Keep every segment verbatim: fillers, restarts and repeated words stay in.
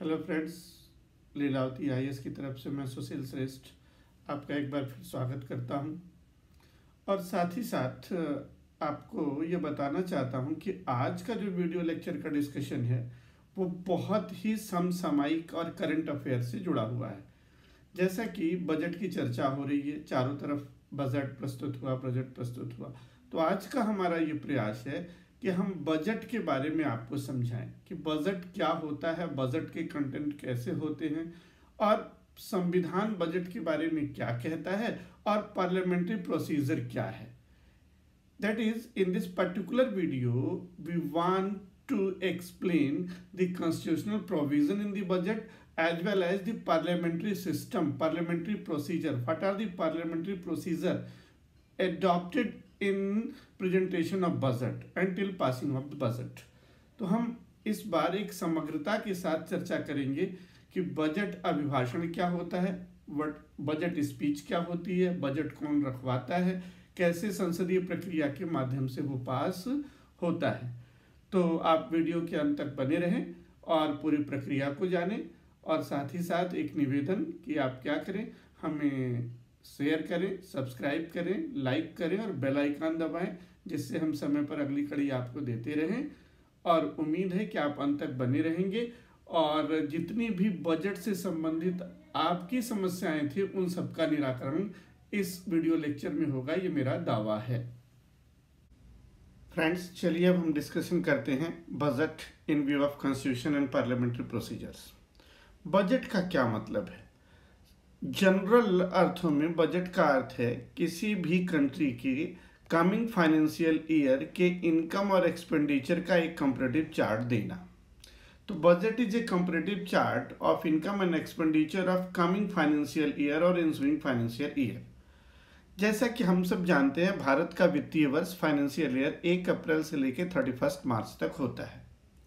Hello friends, Lilavati I S की तरफ से मैं सुशील श्रेष्ठ आपका एक बार फिर स्वागत करता हूं और साथ ही साथ आपको ये बताना चाहता हूं कि आज का जो वीडियो लेक्चर का डिस्कशन है वो बहुत ही समसामयिक और करंट अफेयर से जुड़ा हुआ है। जैसा कि बजट की चर्चा हो रही है, चारों तरफ बजट प्रस्तुत हुआ बजट प्रस्तुत हुआ तो आज का हमारा ये प्रयास है कि हम बजट के बारे में आपको समझाएं कि बजट क्या होता है, बजट के कंटेंट कैसे होते हैं और संविधान बजट के बारे में क्या कहता है और पार्लियामेंट्री प्रोसीजर क्या है। That is, in this particular video we want to explain the constitutional provision in the budget as well as the parliamentary system, parliamentary procedure. What are the parliamentary procedure adopted in presentation of budget until passing of the budget? तो हम इस बार एक समग्रता के साथ चर्चा करेंगे कि बजट अभिभाषण क्या होता है, बजट स्पीच क्या होती है, बजट कौन रखवाता है, कैसे संसदीय प्रक्रिया के माध्यम से वो पास होता है। तो आप वीडियो के अंत तक बने रहें और पूरी प्रक्रिया को जानें और साथ ही साथ एक निवेदन कि आप क्या करें, हमें शेयर करें, सब्सक्राइब करें, लाइक करें और बेल आइकन दबाएं, जिससे हम समय पर अगली कड़ी आपको देते रहें। और उम्मीद है कि आप अंत तक बने रहेंगे और जितनी भी बजट से संबंधित आपकी समस्याएं थी उन सबका निराकरण इस वीडियो लेक्चर में होगा, ये मेरा दावा है। फ्रेंड्स, चलिए अब हम डिस्कशन करते हैं budget in view of constitution and parliamentary procedures. Budget का क्या मतलब है? जनरल अर्थों में बजट का अर्थ है किसी भी कंट्री की कमिंग फाइनेंशियल ईयर के इनकम और एक्सपेंडिचर का एक कंपैरेटिव चार्ट देना। तो budget is a comparative chart of income and expenditure of coming financial year और इंसुइंग फाइनेंशियल ईयर। जैसा कि हम सब जानते हैं, भारत का वित्तीय वर्ष फाइनेंशियल ईयर एक अप्रैल से लेकर थर्टी फर्स्ट मार्च तक होता है।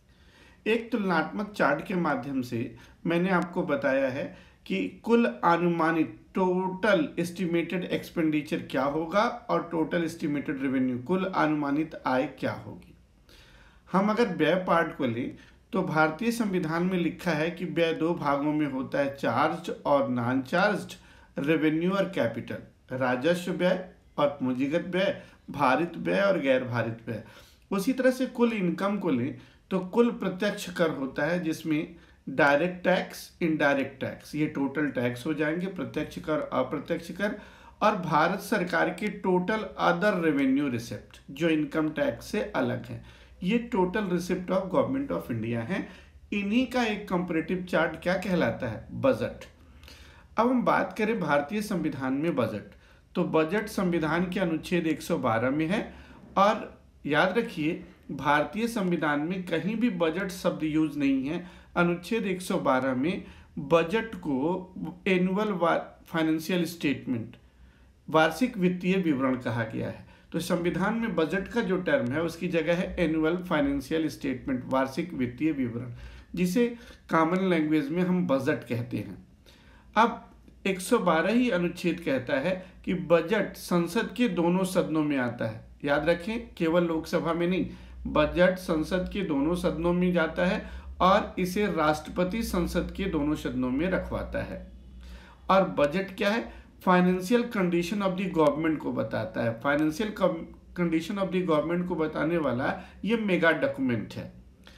एक तुलनात्मक चार्ट के माध्यम से मैंने आपको बताया है कि कुल अनुमानित टोटल एस्टिमेटेड एक्सपेंडिचर क्या होगा और टोटल एस्टिमेटेड रेवेन्यू, कुल अनुमानित आय क्या होगी। हम अगर व्यय पार्ट को लें तो भारतीय संविधान में लिखा है कि व्यय दो भागों में होता है, चार्ज और नॉन चार्ज रेवेन्यू और कैपिटल, राजस्व व्यय और पूंजीगत व्यय, भारित व्यय और गैर भारित व्यय। उसी तरह से कुल इनकम को लें तो कुल प्रत्यक्ष कर होता है जिसमें डायरेक्ट टैक्स, इनडायरेक्ट टैक्स, ये टोटल टैक्स हो जाएंगे, प्रत्यक्ष कर, अप्रत्यक्ष कर, और भारत सरकार के टोटल अदर रेवेन्यू रिसिप्ट जो इनकम टैक्स से अलग है, ये total receipt of government of India है। इन्हीं का एक कंपैरेटिव चार्ट क्या कहलाता है? बजट। अब हम बात करें भारतीय संविधान में बजट, तो बजट संविधान के अनुच्छेद एक सौ बारह में है और याद रखिए भारतीय संविधान में कहीं भी बजट शब्द यूज नहीं है। अनुच्छेद एक सौ बारह में बजट को एनुअल फाइनेंशियल स्टेटमेंट, वार्षिक वित्तीय विवरण कहा गया है। तो संविधान में बजट का जो टर्म है उसकी जगह है एनुअल फाइनेंशियल स्टेटमेंट, वार्षिक वित्तीय विवरण, जिसे कॉमन लैंग्वेज में हम बजट कहते हैं। अब एक सौ बारह ही अनुच्छेद कहता है कि बजट संसद के दोनों सदनों में आता है। याद रखें, केवल लोकसभा में नहीं, बजट संसद के दोनों सदनों में जाता है और इसे राष्ट्रपति संसद के दोनों सदनों में रखवाता है। और बजट क्या है? Financial condition of the government को बताता है। Financial condition of the government को बताने वाला ये मेगा डॉक्यूमेंट है।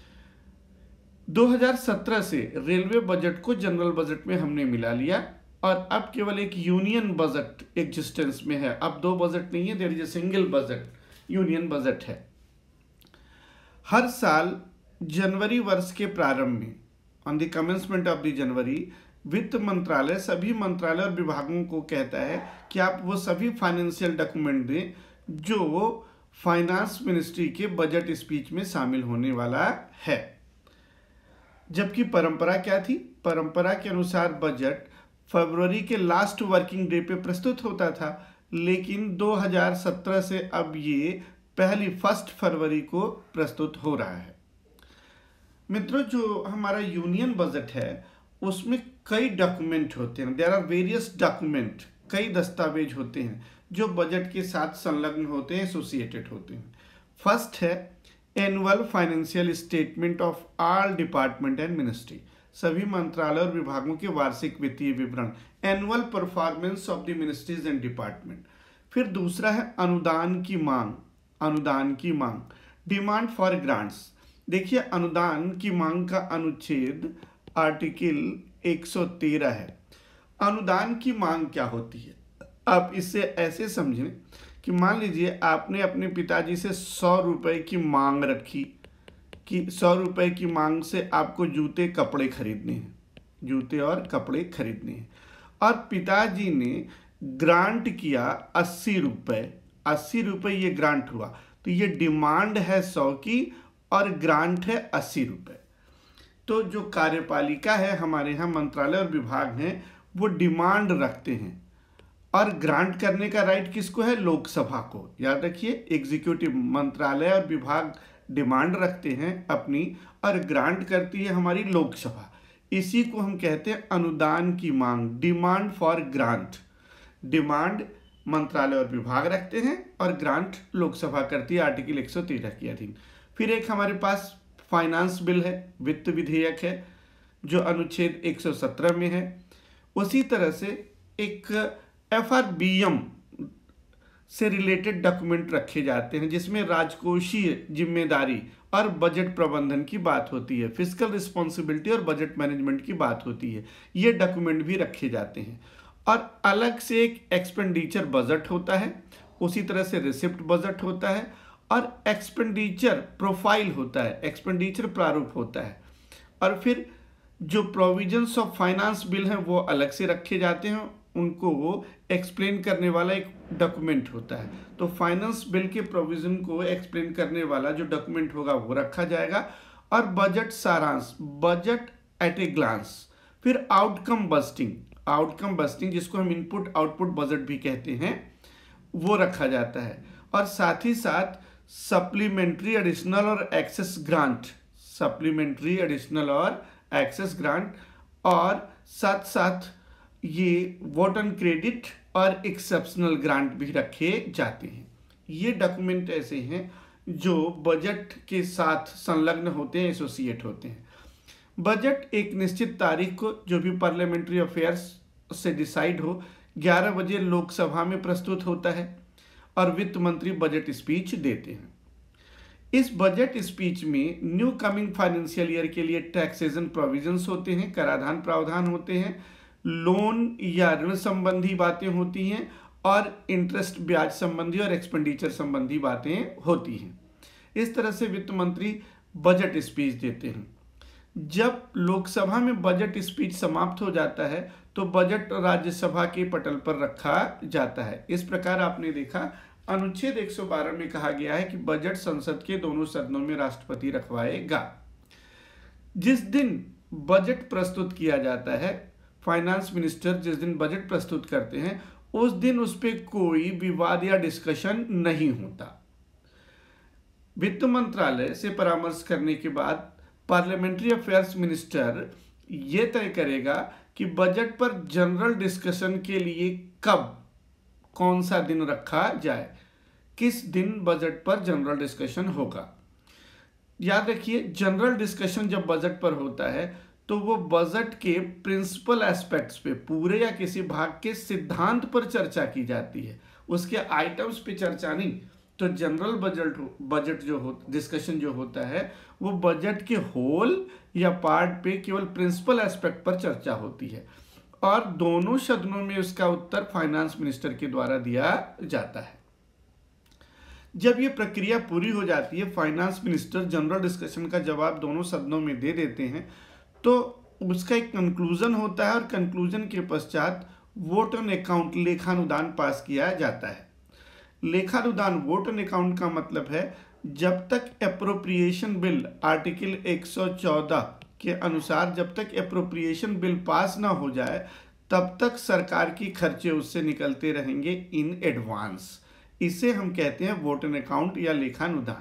दो हज़ार सत्रह से रेलवे बजट को जनरल बजट में हमने मिला लिया और अब केवल एक यूनियन बजट एग्जिस्टेंस में है। अब दो बजट नहीं है, there is a single budget, union budget है। हर साल जनवरी वर्ष के प्रारंभ में, on the commencement of the January, वित्त मंत्रालय सभी मंत्रालय और विभागों को कहता है कि आप वो सभी फाइनेंशियल डॉक्यूमेंट दें जो फाइनेंस मिनिस्ट्री के बजट स्पीच में शामिल होने वाला है। जबकि परंपरा क्या थी? परंपरा के अनुसार बजट फरवरी के लास्ट वर्किंग डे पे प्रस्तुत होता था, लेकिन दो हज़ार सत्रह से अब ये पहली फर्स्ट फरवरी को प्रस्तुत हो रहा है। मित्रों, जो हमारा यूनियन बजट है उसमें कई डॉक्यूमेंट होते हैं, देयर आर वेरियस डॉक्यूमेंट, कई दस्तावेज होते हैं जो बजट के साथ संलग्न होते हैं, एसोसिएटेड होते हैं। फर्स्ट है annual financial statement of all department and ministry. सभी मंत्रालय और विभागों के वार्षिक वित्तीय विवरण, annual performance of the ministries and department. फिर दूसरा है अनुदान की मांग, अनुदान की मांग, डिमांड फॉर ग्रांट्स। देखिए अनुदान की मांग का अनुच्छेद आर्टिकल एक सौ तेरह है। अनुदान की मांग क्या होती है, आप इससे ऐसे समझें कि मान लीजिए आपने अपने पिताजी से सौ रुपये की मांग रखी कि सौ रुपये की मांग से आपको जूते कपड़े खरीदने हैं, जूते और कपड़े खरीदने हैं, और पिताजी ने ग्रांट किया अस्सी रुपये, अस्सी रुपये ये ग्रांट हुआ, तो ये डिमांड है सौ की और ग्रांट है अस्सी रुपये। तो जो कार्यपालिका है हमारे यहाँ, मंत्रालय और विभाग हैं, वो डिमांड रखते हैं और ग्रांट करने का राइट किसको है, लोकसभा को। याद रखिए, एग्जीक्यूटिव मंत्रालय और विभाग डिमांड रखते हैं अपनी और ग्रांट करती है हमारी लोकसभा। इसी को हम कहते हैं अनुदान की मांग, डिमांड फॉर ग्रांट। डिमांड मंत्रालय और विभाग रखते हैं और ग्रांट लोकसभा करती है आर्टिकल एक सौ तेरह के अधीन। फिर एक हमारे पास फाइनेंस बिल है, वित्त विधेयक है, जो अनुच्छेद एक सौ सत्रह में है। उसी तरह से एक एफ आर बी एम से रिलेटेड डॉक्यूमेंट रखे जाते हैं जिसमें राजकोषीय जिम्मेदारी और बजट प्रबंधन की बात होती है, फिस्कल रिस्पॉन्सिबिलिटी और बजट मैनेजमेंट की बात होती है। ये डॉक्यूमेंट भी रखे जाते हैं। और अलग से एक एक्सपेंडिचर बजट होता है, उसी तरह से रिसिप्ट बजट होता है और एक्सपेंडिचर प्रोफाइल होता है, एक्सपेंडिचर प्रारूप होता है। और फिर जो प्रोविजंस ऑफ फाइनेंस बिल हैं वो अलग से रखे जाते हैं, उनको वो एक्सप्लेन करने वाला एक डॉक्यूमेंट होता है। तो फाइनेंस बिल के प्रोविजन को एक्सप्लेन करने वाला जो डॉक्यूमेंट होगा वो रखा जाएगा। और बजट सारांश, बजट एट ए ग्लांस। फिर आउटकम बस्टिंग, आउटकम बस्टिंग जिसको हम इनपुट आउटपुट बजट भी कहते हैं, वो रखा जाता है। और साथ ही साथ सप्लीमेंट्री एडिशनल और एक्सेस ग्रांट, सप्लीमेंट्री एडिशनल और एक्सेस ग्रांट, और साथ साथ ये वोट ऑन क्रेडिट और एक्सेप्शनल ग्रांट भी रखे जाते हैं। ये डॉक्यूमेंट ऐसे हैं जो बजट के साथ संलग्न होते हैं, एसोसिएट होते हैं। बजट एक निश्चित तारीख को, जो भी पार्लियामेंट्री अफेयर्स से डिसाइड हो, ग्यारह बजे लोकसभा में प्रस्तुत होता है और वित्त मंत्री बजट स्पीच देते हैं। इस बजट स्पीच में न्यू कमिंग फाइनेंशियल ईयर के लिए टैक्सेशन प्रोविजंस होते हैं, कराधान प्रावधान होते हैं, लोन या ऋण संबंधी बातें होती हैं और इंटरेस्ट ब्याज संबंधी और एक्सपेंडिचर संबंधी बातें होती हैं। इस तरह से वित्त मंत्री बजट स्पीच देते हैं। जब लोकसभा में बजट स्पीच समाप्त हो जाता है तो बजट राज्यसभा के पटल पर रखा जाता है। इस प्रकार आपने देखा अनुच्छेद एक सौ बारह में कहा गया है कि बजट संसद के दोनों सदनों में राष्ट्रपति रखवाएगा। जिस दिन बजट प्रस्तुत किया जाता है, फाइनेंस मिनिस्टर जिस दिन बजट प्रस्तुत करते हैं उस दिन उस पर कोई विवाद या डिस्कशन नहीं होता। वित्त मंत्रालय से परामर्श करने के बाद पार्लियामेंट्री अफेयर्स मिनिस्टर ये तय करेगा कि बजट पर जनरल डिस्कशन के लिए कब, कौन सा दिन रखा जाए, किस दिन बजट पर जनरल डिस्कशन होगा। याद रखिए, जनरल डिस्कशन जब बजट पर होता है तो वो बजट के प्रिंसिपल एस्पेक्ट्स पे, पूरे या किसी भाग के सिद्धांत पर चर्चा की जाती है, उसके आइटम्स पे चर्चा नहीं। तो जनरल बजट बजट जो हो डिस्कशन जो होता है वो बजट के होल या पार्ट पे केवल प्रिंसिपल एस्पेक्ट पर चर्चा होती है और दोनों सदनों में उसका उत्तर फाइनेंस मिनिस्टर के द्वारा दिया जाता है। जब ये प्रक्रिया पूरी हो जाती है, फाइनेंस मिनिस्टर जनरल डिस्कशन का जवाब दोनों सदनों में दे देते हैं, तो उसका एक कंक्लूजन होता है और कंक्लूजन के पश्चात वोट ऑन अकाउंट, लेखानुदान पास किया जाता है। लेखानुदान वोट ऑन अकाउंट का मतलब है जब तक एप्रोप्रिएशन बिल आर्टिकल एक सौ चौदह के अनुसार जब तक एप्रोप्रिएशन बिल पास ना हो जाए तब तक सरकार की खर्चे उससे निकलते रहेंगे इन एडवांस। इसे हम कहते हैं वोट ऑन अकाउंट या लेखानुदान।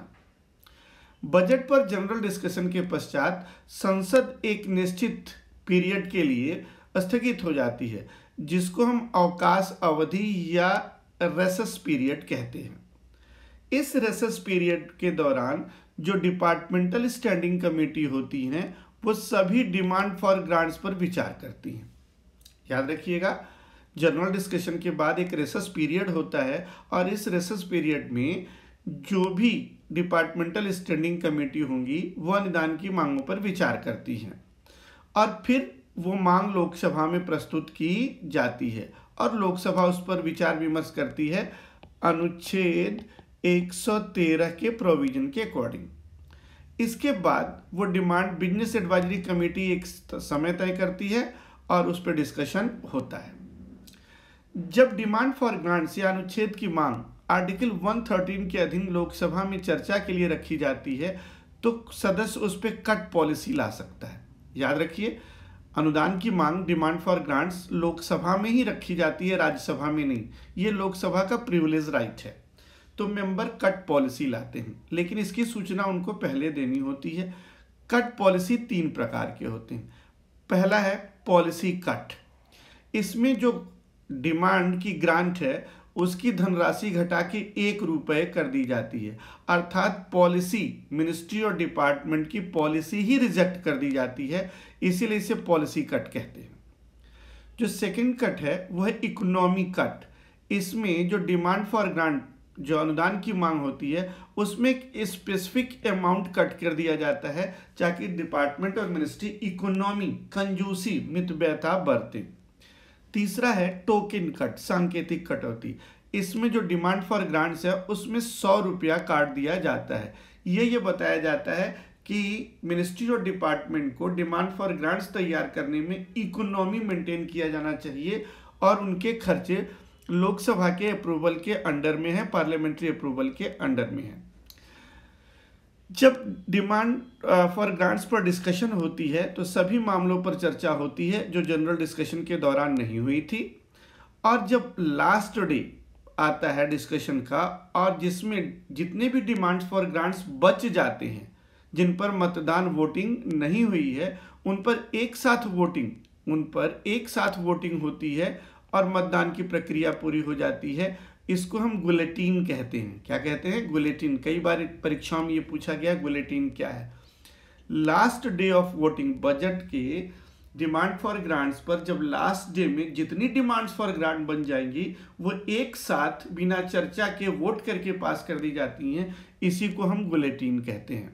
बजट पर जनरल डिस्कशन के पश्चात संसद एक निश्चित पीरियड के लिए स्थगित हो जाती है, जिसको हम अवकाश अवधि या रेसेस पीरियड कहते हैं। इस रेसेस पीरियड के दौरान जो डिपार्टमेंटल स्टैंडिंग कमेटी होती हैं वो सभी डिमांड फॉर ग्रांट्स पर विचार करती हैं। याद रखिएगा, जनरल डिस्कशन के बाद एक रेसेस पीरियड होता है और इस रेसेस पीरियड में जो भी डिपार्टमेंटल स्टैंडिंग कमेटी होंगी वो अनुदान की मांगों पर विचार करती हैं और फिर वो मांग लोकसभा में प्रस्तुत की जाती है और लोकसभा उस पर विचार विमर्श करती है अनुच्छेद एक सौ तेरह के प्रोविजन के अकॉर्डिंग। इसके बाद वो डिमांड बिजनेस एडवाइजरी कमेटी एक समय तय करती है और उस पर डिस्कशन होता है। जब डिमांड फॉर ग्रांट्स या अनुच्छेद की मांग आर्टिकल एक सौ तेरह के अधीन लोकसभा में चर्चा के लिए रखी जाती है तो सदस्य उस पर कट पॉलिसी ला सकता है। याद रखिए, अनुदान की मांग डिमांड फॉर ग्रांट्स लोकसभा में ही रखी जाती है, राज्यसभा में नहीं। ये लोकसभा का प्रिविलेज राइट है, तो मेंबर कट पॉलिसी लाते हैं, लेकिन इसकी सूचना उनको पहले देनी होती है। कट पॉलिसी तीन प्रकार के होते हैं। पहला है पॉलिसी कट। इसमें जो डिमांड की ग्रांट है उसकी धनराशि घटा के एक रुपये कर दी जाती है, अर्थात पॉलिसी मिनिस्ट्री और डिपार्टमेंट की पॉलिसी ही रिजेक्ट कर दी जाती है, इसीलिए इसे पॉलिसी कट कहते हैं। जो सेकंड कट है वो है इकोनॉमी कट। इसमें जो डिमांड फॉर ग्रांट, जो अनुदान की मांग होती है, उसमें एक स्पेसिफिक अमाउंट कट कर दिया जाता है ताकि डिपार्टमेंट और मिनिस्ट्री इकोनॉमी, कंजूसी, मितव्ययता बरते। तीसरा है टोकन कट, सांकेतिक कटौती। इसमें जो डिमांड फॉर ग्रांट्स है उसमें सौ रुपया काट दिया जाता है। ये ये बताया जाता है कि मिनिस्ट्री और डिपार्टमेंट को डिमांड फॉर ग्रांट्स तैयार करने में इकोनॉमी मेंटेन किया जाना चाहिए और उनके खर्चे लोकसभा के अप्रूवल के अंडर में है, पार्लियामेंट्री अप्रूवल के अंडर में है। जब डिमांड फॉर ग्रांट्स पर डिस्कशन होती है तो सभी मामलों पर चर्चा होती है जो जनरल डिस्कशन के दौरान नहीं हुई थी, और जब लास्ट डे आता है डिस्कशन का और जिसमें जितने भी डिमांड्स फॉर ग्रांट्स बच जाते हैं, जिन पर मतदान वोटिंग नहीं हुई है, उन पर एक साथ वोटिंग उन पर एक साथ वोटिंग होती है और मतदान की प्रक्रिया पूरी हो जाती है। इसको हम गुलेटिन कहते हैं। क्या कहते हैं? गुलेटिन। कई बार परीक्षाओं में ये पूछा गया गुलेटिन क्या है। Last day of voting, budget के डिमांड फॉर ग्रांट्स पर जब लास्ट डे में जितनी डिमांड्स फॉर ग्रांट बन जाएंगी वो एक साथ बिना चर्चा के वोट करके पास कर दी जाती हैं, इसी को हम गुलेटिन कहते हैं।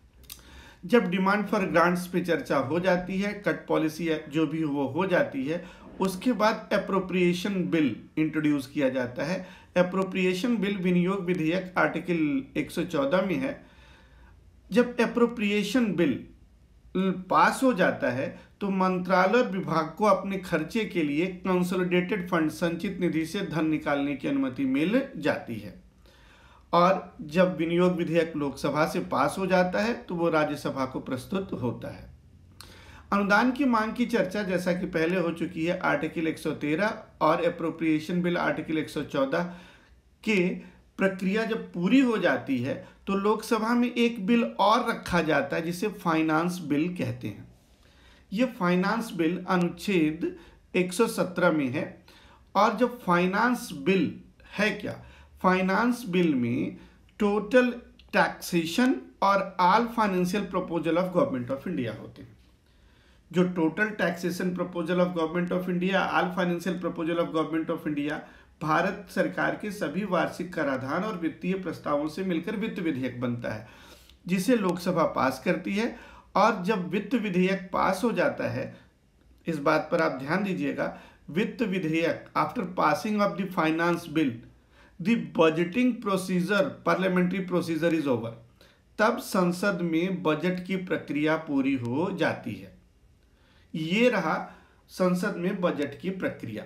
जब डिमांड फॉर ग्रांट्स पे चर्चा हो जाती है, कट पॉलिसी जो भी वो हो जाती है, उसके बाद एप्रोप्रिएशन बिल इंट्रोड्यूस किया जाता है। एप्रोप्रिएशन बिल विनियोग विधेयक आर्टिकल एक सौ चौदह में है। जब एप्रोप्रिएशन बिल पास हो जाता है तो मंत्रालय और विभाग को अपने खर्चे के लिए कंसोलिडेटेड फंड, संचित निधि से धन निकालने की अनुमति मिल जाती है। और जब विनियोग विधेयक लोकसभा से पास हो जाता है तो वो राज्यसभा को प्रस्तुत होता है। अनुदान की मांग की चर्चा जैसा कि पहले हो चुकी है आर्टिकल एक सौ तेरह और एप्रोप्रिएशन बिल आर्टिकल एक सौ चौदह के प्रक्रिया जब पूरी हो जाती है तो लोकसभा में एक बिल और रखा जाता है जिसे फाइनेंस बिल कहते हैं। ये फाइनेंस बिल अनुच्छेद एक सौ सत्रह में है। और जब फाइनेंस बिल है क्या, फाइनेंस बिल में टोटल टैक्सेशन और all financial proposal of government of India होते हैं। जो total taxation proposal of government of India, all financial proposal of government of India, Bharat सरकार के सभी वार्षिक कराधान और वित्तीय प्रस्तावों से मिलकर वित्त विधेयक बनता है, जिसे लोकसभा पास करती है। और जब वित्त विधेयक पास हो जाता है, इस बात पर आप ध्यान दीजिएगा, वित्त विधेयक after passing of the finance bill the budgeting procedure, parliamentary procedure is over. तब संसद में बजट की प्रक्रिया पूरी हो जाती है। ये रहा संसद में बजट की प्रक्रिया।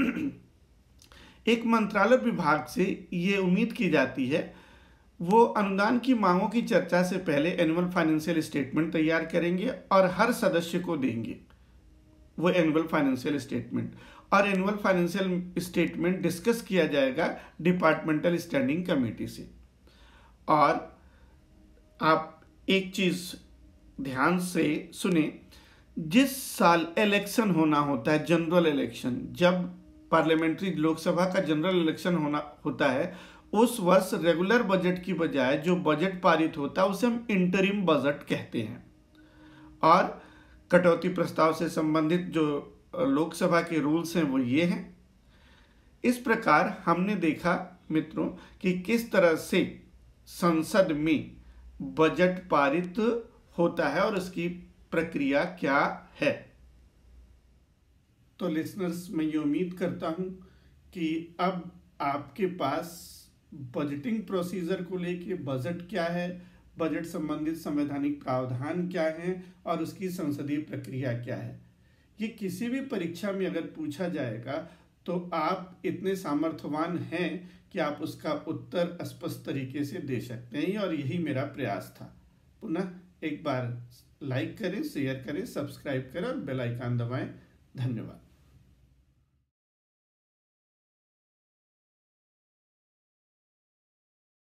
एक मंत्रालय विभाग से ये उम्मीद की जाती है वो अनुदान की मांगों की चर्चा से पहले एनुअल फाइनेंशियल स्टेटमेंट तैयार करेंगे और हर सदस्य को देंगे वो एनुअल फाइनेंशियल स्टेटमेंट। और एनुअल फाइनेंशियल स्टेटमेंट डिस्कस किया जाएगा डिपार्टमेंटल स्टैंडिंग कमेटी से। और आप एक चीज ध्यान से सुने, जिस साल इलेक्शन होना होता है, जनरल इलेक्शन, जब पार्लियामेंट्री लोकसभा का जनरल इलेक्शन होना होता है, उस वर्ष रेगुलर बजट की बजाय जो बजट पारित होता है उसे हम इंटरिम बजट कहते हैं। और कटौती प्रस्ताव से संबंधित जो लोकसभा के रूल्स हैं वो ये हैं। इस प्रकार हमने देखा मित्रों कि किस तरह से संसद में बजट पारित होता है और उसकी प्रक्रिया क्या है। तो लिसनर्स, मैं ये उम्मीद करता हूँ कि अब आपके पास बजटिंग प्रोसीजर को लेके बजट क्या है, बजट संबंधित संवैधानिक प्रावधान क्या है और उसकी संसदीय प्रक्रिया क्या है, ये किसी भी परीक्षा में अगर पूछा जाएगा तो आप इतने सामर्थ्यवान हैं कि आप उसका उत्तर स्पष्ट तरीके से दे सकते हैं, और यही मेरा प्रयास था। पुनः एक बार लाइक करें, शेयर करें, सब्सक्राइब करें और बेल आइकन दबाएं। धन्यवाद।